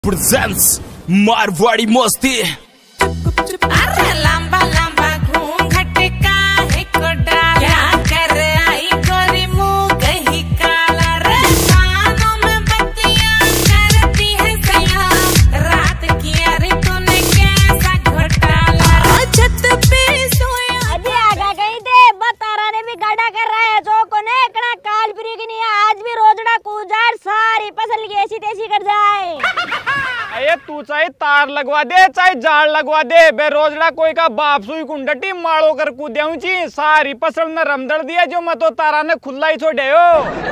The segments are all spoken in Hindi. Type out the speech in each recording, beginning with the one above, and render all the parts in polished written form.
presents मारवाड़ी मस्ती। अरे लंबा लंबा घूंघट काहे को डाला, क्या कर आई गोरी मुँह कहीं काला रे, कानों में बत्तियां करती है सलाम, रात की अरे तूने कैसा घोटाला, छत पे सोया। अजी आगा गई थे बतारा ने भी गाड़ा कर रहा है जो कोने कड़ा काल फ्री की नहीं, आज भी रोजड़ा कूजार सारी फसल की ऐसी तैसी कर जाए। अरे तू चाहे तार लगवा दे चाहे जाल लगवा दे, बेरोजड़ा कोई का बाप सुई कुंडटी माड़ो कर कूद्याऊ ची, सारी फसल ने रमदड़ दिया जो मतो तारा ने खुला ही छोड़े हो।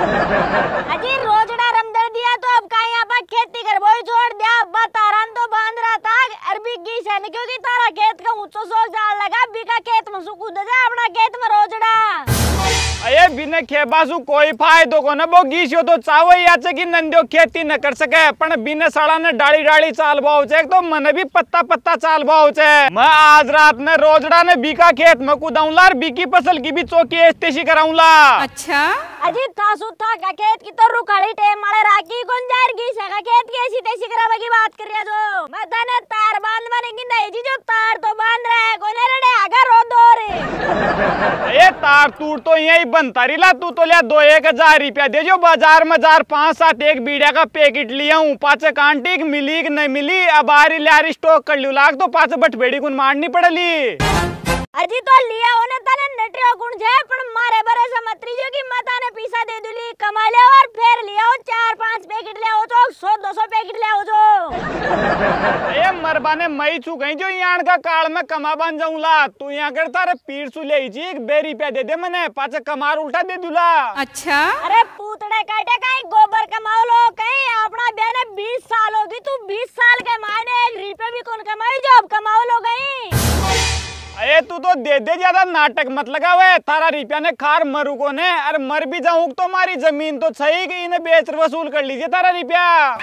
अजी रोजड़ा रमदड़ दिया तो अब का यहाँ पर खेती कर वो छोड़ दिया, तारा तो बांध रहा था अरबी की सन, क्योंकि तारा खेत का ऊंचो सो जाल लगा बीका खेत में कूद जा अपना खेत में रोजड़ा। अये बिना खेबासु कोई फायदो को न बो गीसियो तो चावो याचे की नंदियो खेती न कर सके, पण बिना साड़ा ने डाली डाली चाल बाव छे तो मन भी पत्ता पत्ता चाल बाव छे। मैं आज रात में रोजड़ा ने बीका खेत में कूदाऊंला और बीकी फसल की भी चौकी एस्तेशी कराऊंला। अच्छा अजी थासु था का खेत की तो रुखाड़ी टेम मारे राखी गुंजार की सका खेत की ऐसी तैसी करावा की बात कर रहा जो मैं तने तार बांध बनेगी नहीं जी, जो तार तो बांध रहा है कोने रड़े आगा रो दो रे। ये तार तूर तो यही बनता रिला, तू तो लिया 2-1000 रुपया दे जो बाजार में 4-5-7 एक बीड़िया का पैकेट लिया हूँ, पाचे कांटी मिली कि नहीं मिली अब आ रही लिया स्टॉक कर लियो लाग तो पाचे बटबेड़ी कुन मारनी पड़ली। अजी तो लिया होने तने नटरियो गुण छे पण मारे बरे से मतरी जो की माता ने पीसा दे दुली कमा ले और फिर लिया हो 4-5 पैकेट ले हो तो 100-200 पैकेट ले हो जो। ए मरबाने मई छु गई जो यान का काल में कमा बन जाऊंला, तू यहाँ करता रे पीर सु ले जी एक बेरी पे दे दे मने पाचे कमार उल्टा दे दूला। अच्छा अरे पूतड़े काटे कहीं गोबर कमाओ लो कहीं अपना बहने 20 साल होगी तू 20 साल के मायने 1 रुपया भी कौन कमाई जो अब कमाओ लो कहीं। अरे तू तो दे दे ज्यादा नाटक मत लगावे, थारा रुपया ने खार मरू को ने, अरे मर भी जाऊं तो हमारी जमीन तो सही कि इन्हें बेच वसूल कर लीजिए तारा रुपया।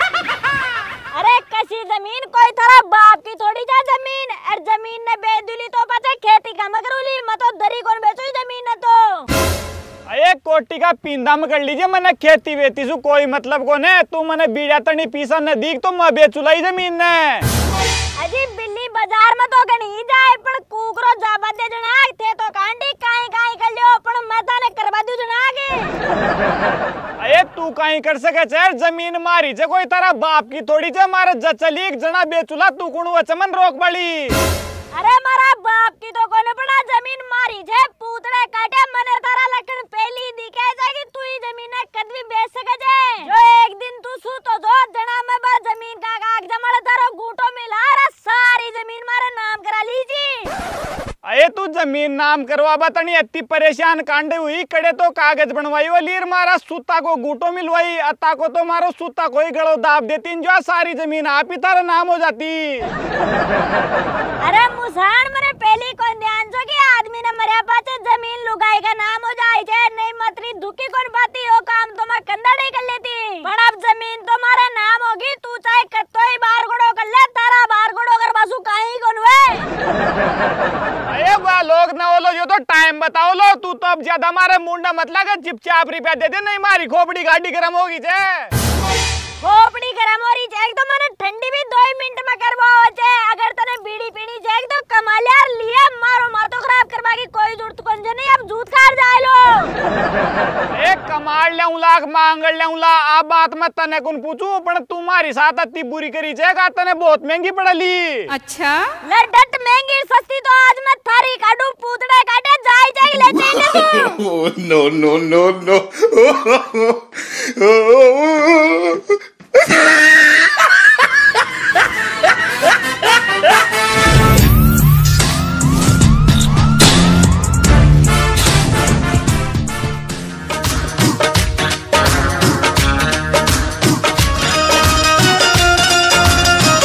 अरे कसी जमीन कोई थारा बाप की थोड़ी जा जमीन, और जमीन ने बेच दिली तो पता खेती का मगरूली मत तो दरी कौन बेचो जमीन है तो। अरे कोटी का पिंदा में कर लीजिए मैंने खेती वेती सु कोई मतलब को ने, तू मैंने बीड़ा तनी पीसा नदीक तो मैं बेचुलाई जमीन ने। अजी बिल्ली बाजार में तो गणी जाए पण कुकरो जाबा दे जना थे तो कांडी काई काई कर लियो पण माता ने करवा दू जना के। अरे तू काई कर सके छे, जमीन मारी छे कोई तारा बाप की थोड़ी छे, मारे जचली जना बेचुला तू कुणु अचमन रोक बड़ी। अरे मारा बाप की तो कोने पड़ा जमीन मारी छे पूतड़े काटे मने तारा लखन पहली दिखे छे कि तू ही जमीन ने कद भी बेच सके छे, जो एक दिन तू सु तो जो जना में बा जमीन का कागज जमड़ तारो गूटो मिला रे सारी जमीन मारे नाम करा लीजी। अरे तू जमीन नाम करवा बतानी इतनी परेशान कांडे हुई कड़े तो कागज बनवाई वो लीर मारा सूता को गूटो मिलवाई, अता को तो मारो सूता को ही गड़ो दाब देती जो सारी जमीन आप ही तारा नाम हो जाती। अरे मुसान मरे पहली कौन ध्यान जो कि आदमी ने मरे पाचे जमीन लुगाई का नाम हो जाए छे, नहीं मतरी दुखी कौन पाती हो काम तो मैं कंधा नहीं कर लेती, पर अब जमीन तुम्हारे नाम होगी तू चाहे कत्तो ही बार गुड़ो कर ले तारा बार गुड़ो कर बासु कहीं कौन वे। अरे वाह लोग ना बोलो यो तो टाइम बताओ लो, तू तो अब ज्यादा मारे मुंडा मत लगा चिपचाप रुपया दे दे नहीं मारी खोपड़ी गाड़ी गरम होगी छे। खोपड़ी गरम हो रही छे तो मैंने ठंडी भी 2 मिनट में करवाओ छे, अगर तने बीड़ी पीनी छे तो कमा ले यार लिया मारो मार तो खराब करवा की कोई जरूरत कौन जे नहीं, अब जूत खार जाए लो। एक कमाल लेऊं लाख मांग लेऊं ला, आ बात मैं तने कुन पूछूं पण तुम्हारी साथ अति बुरी करी छे का तने बहुत महंगी पड़ली। अच्छा लड़ट महंगी सस्ती तो आज मैं थारी काटू पूतड़े काटे जाई जाई ले चले तू। नो नो नो नो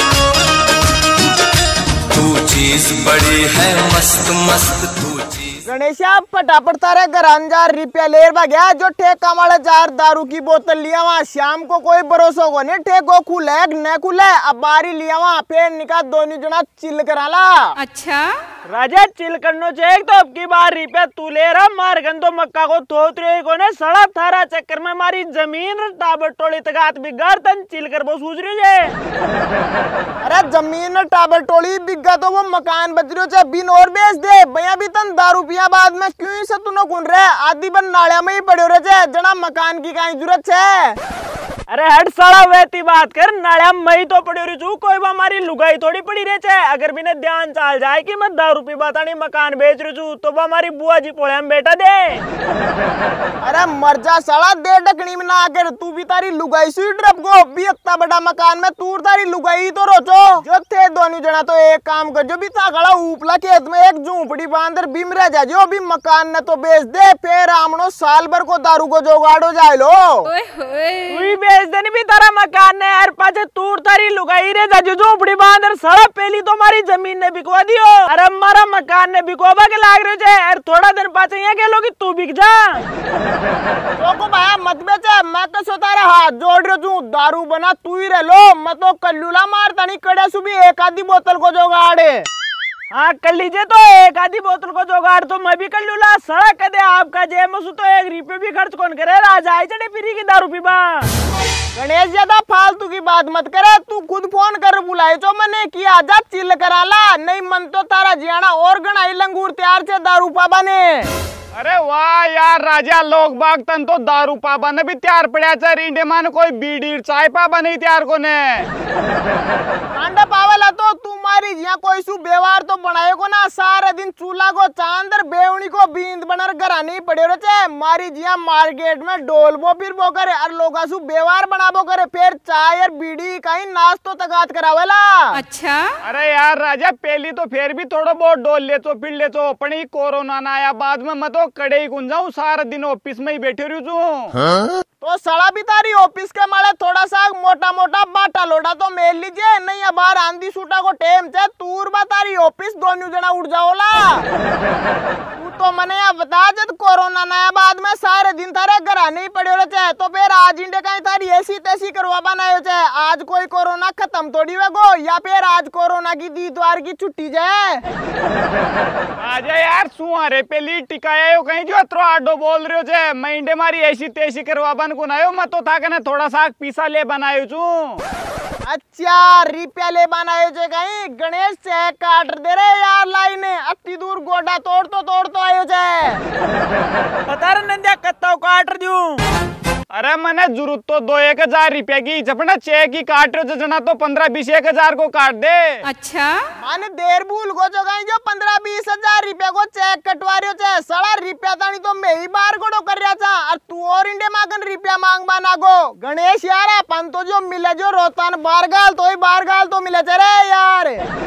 तू चीज बड़ी है मस्त मस्त तू चीज। गणेशा फटाफट तारे घर 1000 ले गया जो ठेका वाले 4 दारू की बोतल लिया वहाँ शाम को कोई भरोसा को नहीं ठेको खुले न खुले अब बारी लिया वहाँ फिर निकाल दोनों जना चिल कराला। अच्छा राजा चिल करनो चाहिए तो अब की बार रुपया तू ले रहा मार गंदो मक्का को थोत रहे को ने सड़ा थारा चक्कर में मारी जमीन टाबर टोली तगात बिगाड़ तन चिल कर वो सूझ रही है। अरे जमीन टाबर टोली बिगा तो वो मकान बच रही है बिन और बेच दे भैया भी तन दारू पिया बाद में क्यों से तू न कुन रहे आदि बन नालिया में ही पड़े रहे जना मकान की कहीं जरूरत है। अरे हट साला वैती बात कर नालिया में ही तो पड़ी रही छू कोई हमारी लुगाई थोड़ी पड़ी रहे छे अगर बिना ध्यान चाल जाए कि मैं दारू पी बतानी मकान बेच रही छू तो हमारी बुआ जी पोले में बेटा दे। अरे मर जा साला दे डकनी में ना आकर तू भी तारी लुगाई सुई ड्रप को भी इतना बड़ा मकान में तू तारी लुगाई तो रोचो जो थे दोनों जना तो एक काम कर जो भी था खड़ा ऊपला खेत में एक झूंपड़ी बांधर बीम रह जा जो भी मकान न तो बेच दे फिर आमनो साल भर को दारू को जोगाड़ो जाए लो तू बेच देनी भी तारा मकान ने यार पाचे तूर तारी लुगाई रे जा जो झूंपड़ी बांधर साला पहली तो हमारी जमीन ने बिकवा दियो अरे हमारा मकान ने बिकवा के लाग रहे थे यार थोड़ा दिन पाचे यहाँ कह लो कि तू बिक जा तो को भाया मत बेचे मैं तो सोता रहा हाथ जोड़ रहा हूँ दारू बना तू ही रह लो मैं तो कल्लूला मारता नहीं कड़े सुबह एक आधी बोतल को जोगाड़े हाँ कर लीजिए तो एक आधी बोतल को जोगाड़ तो मैं भी कर लूला सड़ा कदे आपका जे मसू तो 1 रुपये भी खर्च कौन करे राजा आई चढ़े फिरी की दारू पीबा। गणेश ज्यादा फालतू की बात मत करे तू खुद फोन कर बुलाए तो मैंने कि आजा चिल कराला नहीं मन तो तारा जियाना और गणाई लंगूर तैयार से दारू पाबा ने। अरे वाह यार राजा लोग बाग तन तो दारू पाबा ने भी तैयार पड़ा चार इंडे मान कोई बीड़ी चाय पाबा नहीं तैयार को ने कांडा पावला तो तुम्हारी जिया कोई सु व्यवहार तो बनाए को ना सारे दिन चूल्हा को चांदर बेवनी को बींद बनर घर नहीं पड़े रहे मारी जिया मार्केट में डोलबो फिर वो करे और लोगा सु व्यवहार बनाबो करे फिर चाय और बीड़ी कहीं नाश्तो तगात करावेला। अच्छा अरे यार राजा पहली तो फिर भी थोड़ा बहुत डोल ले तो फिर ले तो पण कोरोना ना आया बाद में मैं तो कड़े ही गुन जाऊं सारा दिन ऑफिस में ही बैठे रही हूँ तो सड़ा भी तारी ऑफिस के माले थोड़ा सा मोटा मोटा बाटा लोटा तो मेल लीजिए नहीं बाहर आंधी सूटा को टेम से तूर बा तारी ऑफिस दोनों जना उठ जाओला तू तो मने या बता जब कोरोना नया बाद में सारे दिन तारे घर नहीं पड़े रहे तो फिर आज इंडे कहीं तारी ऐसी तैसी करवा बनाए चाहे आज कोई कोरोना खत्म थोड़ी वेगो या फिर आज कोरोना की दीदवार की छुट्टी जाए आजा यार सुहारे पहली टिकाया हो कहीं जो अत्रो आडो बोल रहे हो जे मैं इंडे मारी ऐसी तैसी करवा बन को नायो मैं तो था कने थोड़ा सा पीसा ले बनायो छू। अच्छा रुपया ले बनायो जे कहीं गणेश चेक काट दे रे यार लाइन अति दूर गोडा तोड़ तो आयो जे बता रे नंदिया कत्ता काट दूं अरे मैंने जरूरत तो 2-1 रुपया की जपना चेक ही काट रहे जना तो 15-20 हजार को काट दे। अच्छा माने देर भूल को जो गई जो 15-20 हजार रुपया को चेक कटवा रहे थे साला रुपया तानी तो मैं ही बार को कर रहा था और तू और इंडे मांगन रुपया मांग बाना गो गणेश यार अपन तो जो मिले जो रोतान बार गाल तो मिले चले यार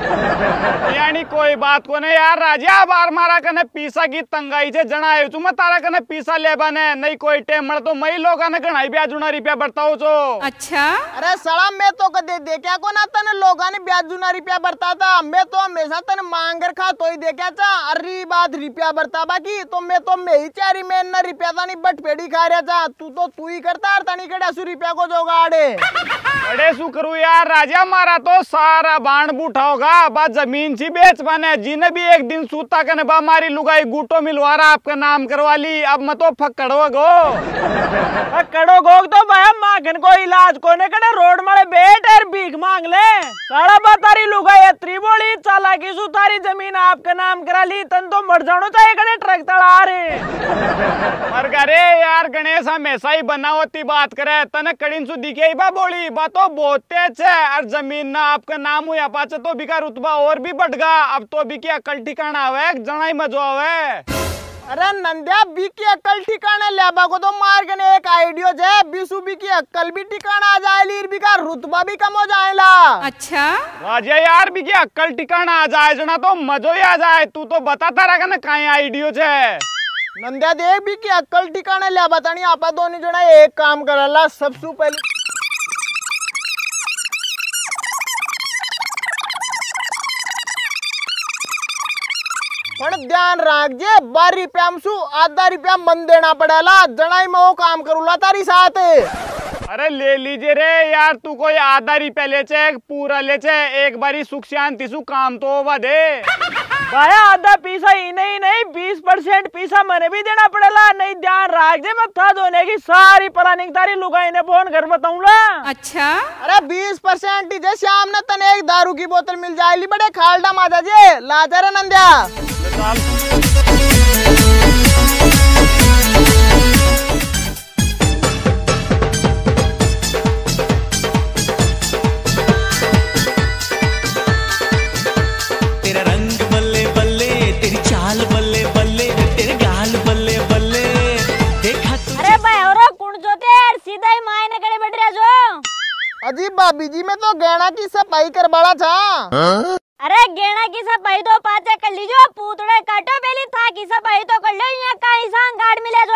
यानी कोई बात को नहीं यार राजा बार मारा कने पीसा की तंगाई से जनाए तू मैं तारा कने पीसा ले बने नहीं कोई टेम मर तो मई लोग गणाई ब्याजुना रुपया बरताओ छो। अच्छा अरे सड़ा मैं तो कदे देखा को ना तने लोगा ने ब्याजुना रुपया बरता था मैं तो हमेशा तने मांगर खा तो ही देखा था अरे बात रुपया बरता बाकी तो मैं ही चारी में न रुपया था नहीं बट पेड़ी खा रहा था तू ही करता तानी कड़ा सु रुपया को जोगाड़े बड़े सु करू यार राजा मारा तो सारा बाण बूठा होगा बा जमीन सी बेच बने जिन्हें भी एक दिन सूता कने बा मारी लुगाई गुटो मिलवारा आपका नाम करवा ली अब मैं तो फकड़वा गो कड़ो गोग तो भाई मांगन को इलाज कोने कड़े रोड मारे बैठ और भीख मांग ले साड़ा बतारी लुगाई अत्री बोली चालाकी सु तारी जमीन आपका नाम करा ली तन तो मर जानो चाहिए कड़े ट्रक तड़ा रे मर करे यार गणेश हमेशा ही बनावती बात करे तने कड़ीन सु दिखे ही बा बोली बा तो बहुत तेज है और जमीन ना आपका नाम हुआ पाचे तो बिका रुतबा और भी बढ़ गा अब तो भी क्या अकल ठिकाना आवे जना ही मजो आवे। अरे नंदिया बी की अक्कल ठिकाने लेबा को तो मार के एक आइडियो जे बिसु बी की अक्कल भी ठिकाना आ जाए लीर बी का रुतबा भी कम हो जाएला। अच्छा राजा यार बी की अक्कल ठिकाना आ जाए जना तो मजो ही आ जाए तू तो बताता रहा ना कहीं आइडियो जे नंदिया देख भी की अक्कल ठिकाने लेबा तानी आपा दोनों जना एक काम करला सबसे पहले पण ध्यान रखजे 12 रुपया में सु आधा रुपया मन देना पड़ेला जनाई में वो काम करूला तारी साथ। अरे ले लीजिए रे यार, तू कोई आधा रुपया ले चे पूरा ले चे, एक बारी सुख शांति सु काम तो होवा दे। भाया आधा पैसा ही नहीं 20% पैसा मैंने भी देना पड़ेला, नहीं ध्यान रख दे मैं था धोने की सारी प्लानिंग तारी लुगाई ने फोन कर बताऊंगा। अच्छा अरे 20% ही जे शाम ने तने एक दारू की बोतल मिल जाएगी बड़े खालडा माता जे लाचार नंदिया। अजी भाभी जी में तो गहना की सफाई करवाड़ा था। अरे गेना की सफाई तो पाचे कर लीजो, पूतड़े काटो पहली था की सफाई तो कर लो, यहाँ कहीं सांग कार्ड मिले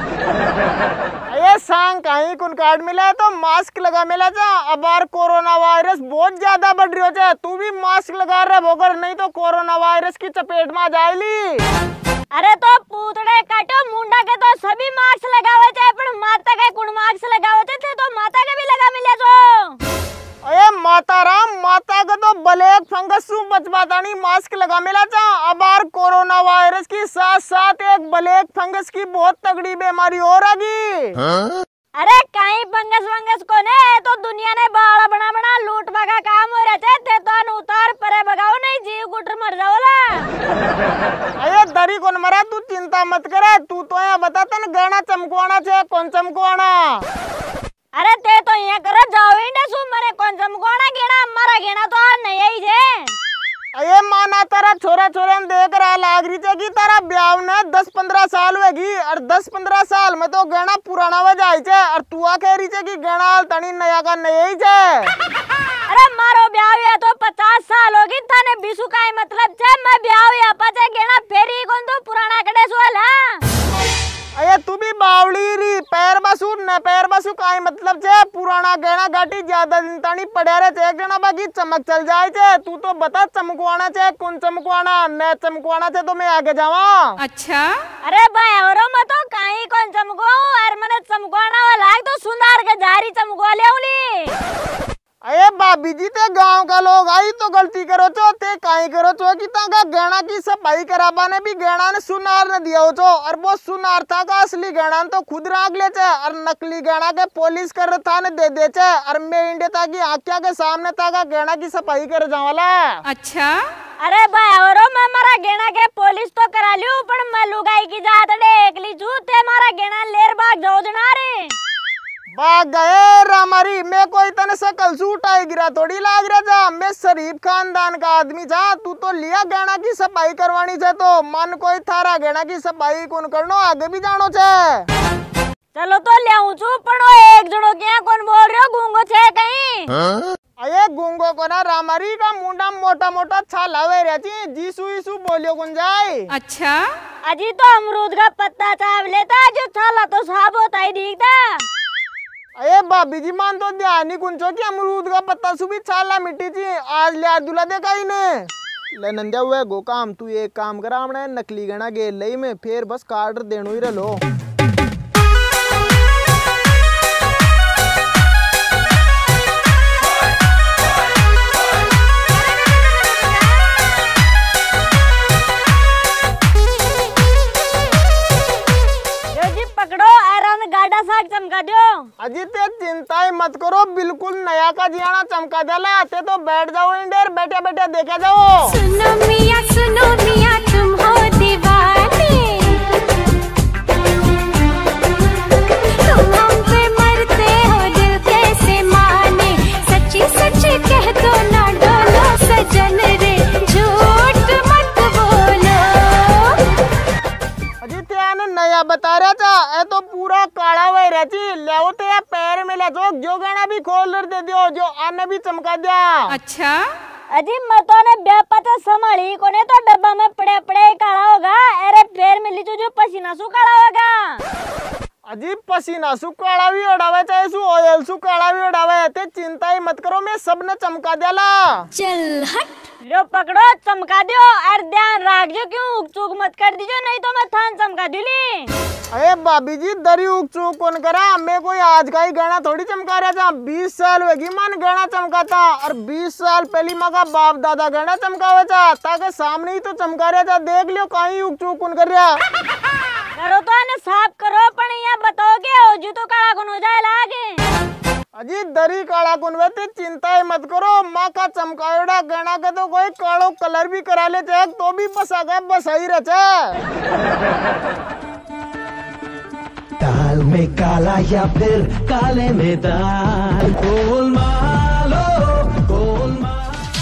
जो। ये सांग कहीं कुन कार्ड मिला है तो मास्क लगा मिला था। अब यार कोरोना वायरस बहुत ज्यादा बढ़ रही हो, तू भी मास्क लगा रहा होकर, नहीं तो कोरोना वायरस की चपेट में आ जाएगी। अरे तो पूतड़े काटो मुंडा के तो सभी मास्क लगावे थे, पर माता के कुण मास्क लगावे थे तो माता के भी लगा मिले जो। अरे माता राम, माता का तो ब्लैक फंगस से बचवाता नहीं मास्क लगा मिला था। अब यार कोरोना वायरस की साथ साथ एक ब्लैक फंगस की बहुत तगड़ी बीमारी हो रही। अरे कहीं फंगस वंगस को ने तो दुनिया ने बाड़ा बना बना लूट भगा काम हो रहे थे तो उतार परे भगाओ नहीं जीव गुटर मर जाओला। अरे दरी कौन मरा, तू चिंता मत करे, तू तो यहाँ बता तन गहना चमकवाना छे कौन चमकवाना। अरे ते तो यहाँ करो जाओ इंडे सु मरे कौन चमकवाना गेना, हमारा गेना तो नहीं आई जे। अये माना तारा छोरा छोरा देख रहा लाग रही थे कि तारा ब्याह ने 10-15 साल होगी और 10-15 साल में तो गहना पुराना हो जाए छे और तू आ कह रही छे कि गहना तनी नया का नया ही छे। अरे मारो ब्याह हुआ तो 50 साल होगी थाने बिसु का मतलब छे, मैं ब्याह हुआ पाछे गहना फेरी कौन तो पुराना कड़े सोला। अये तू भी बावली री, पैर बसू न पैर बसू का मतलब छे पुराना गहना गाटी ज्यादा दिन तानी पड़े रहे थे, एक जना बाकी चमक चल जाए छे। तू तो बता चमकवाना छे कौन चमकवाना, न चमकवाना छे तो मैं आगे जावा। अच्छा अरे भाई औरो मैं तो कहीं कौन चमकवाऊं और मने चमकवाना वाला तो सुनार के जारी चमकवा लेउली। अरे भाभी जी ते गांव का लोग आई तो गलती करो छो, ते काई करो छो कि ताका गहना की सफाई कराबा ने भी गहना ने सुनार ने दिया हो छो, और वो सुनार था का असली गहना तो खुद राख ले छे और नकली गहना के पॉलिश कर था ने दे छे और मैं इंडे ताकि आंखिया के सामने ताका गहना की सफाई कर जावाला। अच्छा अरे भाई औरो मैं मारा गहना के पॉलिश तो करा लियो, पर मैं लुगाई की जात देख ली छू, ते मारा गहना लेर भाग जाओ जना रे। भाग गए रामारी, मैं कोई तने सकल सूट आई गिरा थोड़ी लाग रहा था, मैं शरीफ खानदान का आदमी था। तू तो लिया गहना की सफाई करवानी छे तो मन कोई थारा गहना की सफाई कौन करनो आगे भी जानो छे। चलो तो ले आऊं छू, पण एक जणो क्या कौन बोल रहे हो गूंगो छे कहीं। अये गूंगो को ना रामारी का मुंडा मोटा मोटा छाला वे रहती जीसू ईसू बोलियो कौन जाए। अच्छा अजी तो अमरूद का पत्ता चाव लेता, जो छाला तो साफ होता ही दिखता। अरे भाभी जी मान तो ध्यान ही कुंचो कि अमरूद का पत्ता सुबह छाला मिट्टी थी, आज ले दुला देखा ही ने ले नंदिया हुए गो काम। तू एक काम करा, हमने नकली गहना गेल लई में फिर बस कार्ड देनो ही रलो। चमका दियो। अजी ते चिंता ही मत करो, बिल्कुल नया का जियाना चमका देला। ते तो बैठ जाओ इंडेर, बैठे बैठे देखे जाओ। सुनो मिया तुम हो दीवाने, तुम हम पे मरते हो दिल कैसे माने, सच्ची सच्ची कह दो ना डोलो सजन रे, झूठ मत बोलो। अजी त्याने नया बता रहा था, ए तो पूरा काला हुआ रहती ले तो या पैर में ले जो गहना भी खोल दे दियो, जो आने भी चमका दिया। अच्छा अजी मतो ने बेपता संभाली कोने तो डब्बा में पड़े पड़े काला होगा, अरे पैर में लीचो जो पसीना सु काला होगा। अजीब पसीना सु काला भी उड़ावे चाहे सु ऑयल सु काला भी उड़ावे ते चिंता ही मत करो मैं सब ने चमका देला। चल हट लो पकड़ो चमका दियो और ध्यान रखजो क्यों उक चूक मत कर दीजो नहीं तो मैं थान चमका दूली। अरे भाभी जी दरी उक चूक कौन करा मैं कोई आज का ही गाना थोड़ी चमका रहा था 20 साल होगी मन गाना चमकाता और 20 साल पहली माँ का बाप दादा गाना चमकावे था ताकि सामने ही तो चमका रहा था देख लियो कहीं उक चूक कौन कर रहा करो तो ने साफ करो पण यहाँ बताओ के हो जू तो काला कौन हो जाए लागे। अजी दरी काला कौन वैसे चिंता ही मत करो माँ का चमकायोड़ा गाना का तो कोई कालो कलर भी करा ले चाहे तो भी बसा गया बसा ही रचा। दाल में काला या फिर काले में दाल गोलमालो गोलमाल।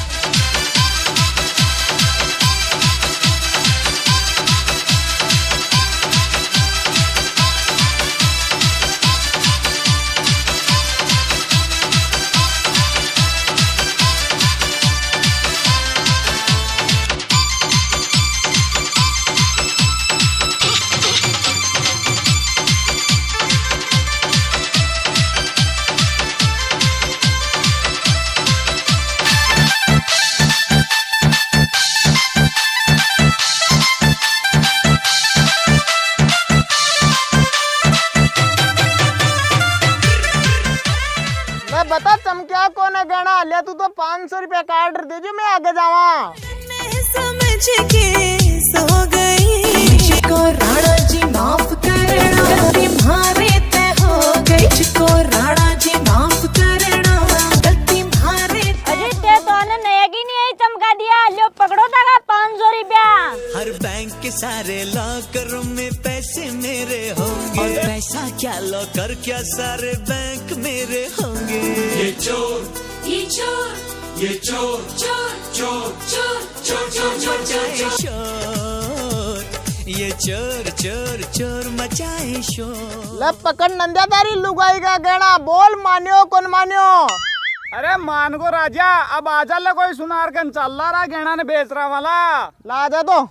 बता चमकिया कौन है गाना ले तू तो 500 रुपया का ऑर्डर दे जो मैं आगे जावा। समझ के सो गई को राणा जी माफ करना गलती मारे ते हो गई को राणा जी माफ करना गलती मारे। अजी ते तो ने नया की नहीं आई चमका दिया लो पकड़ो तका 500 रुपया। हर बैंक के सारे लॉकर में पैसे मेरे होंगे और पैसा क्या लॉकर क्या सारे बैंक मेरे होंगे। ये चोर ये चोर ये चोर चोर चोर चोर चोर चोर चोर चोर शोर ये चोर चोर चोर मचाए शोर। ले पकड़ नंदादारी लुगाई का गाना बोल मान्यो कौन मान्यो। अरे मान को राजा अब आजा ले कोई सुनार कन चल रहा गहना ने बेच रहा वाला ला जा तो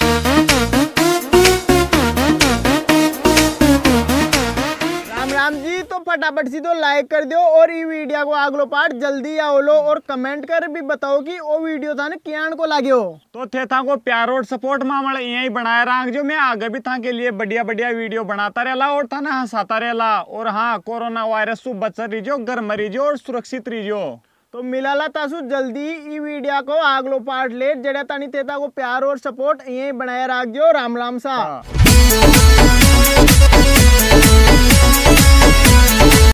राम जी तो फटाफट सी तो लाइक कर दो और ये वीडियो को अगलो पार्ट जल्दी आओ लो और कमेंट कर भी बताओ कि वो वीडियो था ना कियान को लागे हो तो थे था को प्यार और सपोर्ट मामला यही बनाया रहा जो मैं आगे भी था के लिए बढ़िया बढ़िया वीडियो बनाता रहला और था ना हंसाता रहला और हाँ कोरोना वायरस से बच रहीजो घर में रहीजो और सुरक्षित रहीजो। तो मिलाला तासु जल्दी ई वीडियो को अगलो पार्ट ले जड़े तानी तेता को प्यार और सपोर्ट यही बनाया रख जो राम राम सा।